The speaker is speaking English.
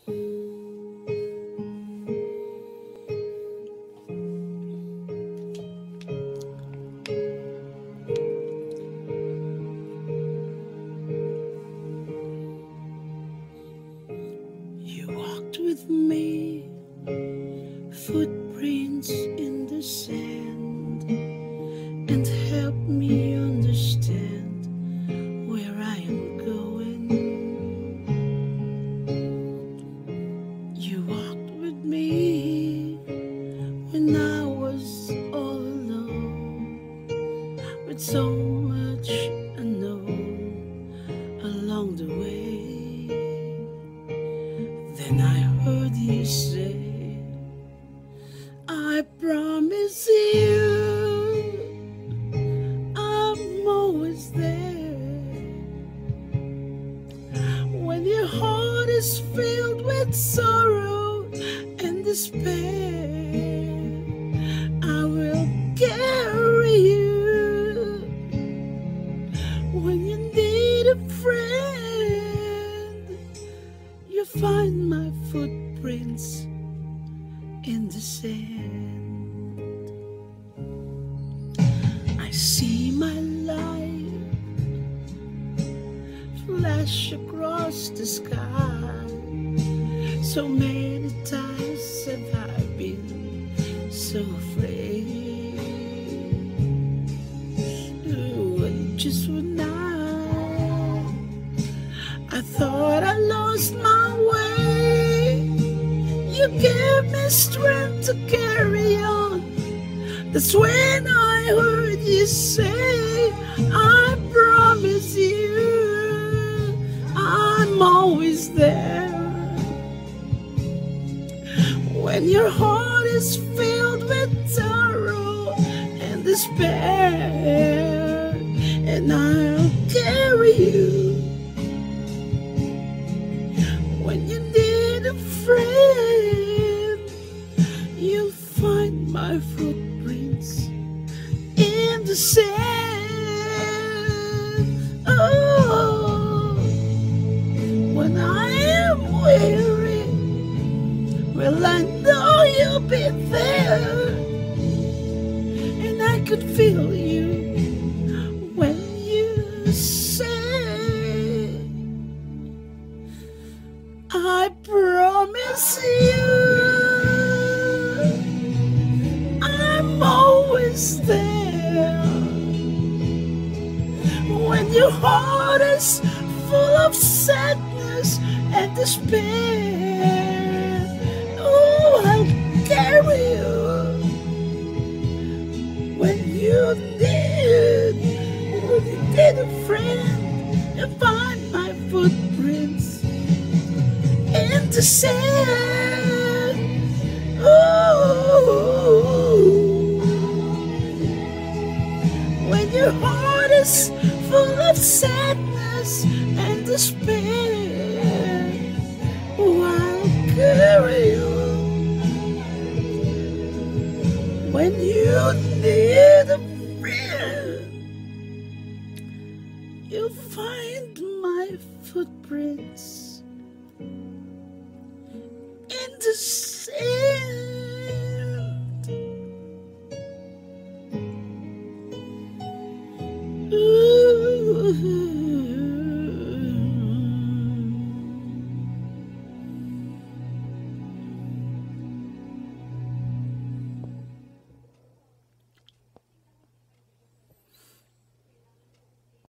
You walked with me, footprints in the sand, and helped me understand where I am going. You walked with me when I was all alone, with so much unknown along the way. Then I heard you say, I promise you I'm always there. When your heart is filled with sorrow and despair, I will carry you. When you need a friend, you find my footprints in the sand. I see my life flash across the sky. So many times have I been so afraid. Ooh, and just one night I thought I lost my way. You gave me strength to carry on. That's when I heard you say, I promise you I'm always there. When your heart is filled with sorrow and despair, and I'll carry you. When you need a friend, you'll find my footprints in the sand. Oh, when I am weary, well, I know you'll be there, and I could feel you when you say, I promise you I'm always there. When your heart is full of sadness and despair, oh, I'll carry you. When you need a friend, you find my footprints in the sand. Oh, when your heart is full of sadness and despair, oh, I'll carry you. When you need a friend, you'll find my footprints in the sand.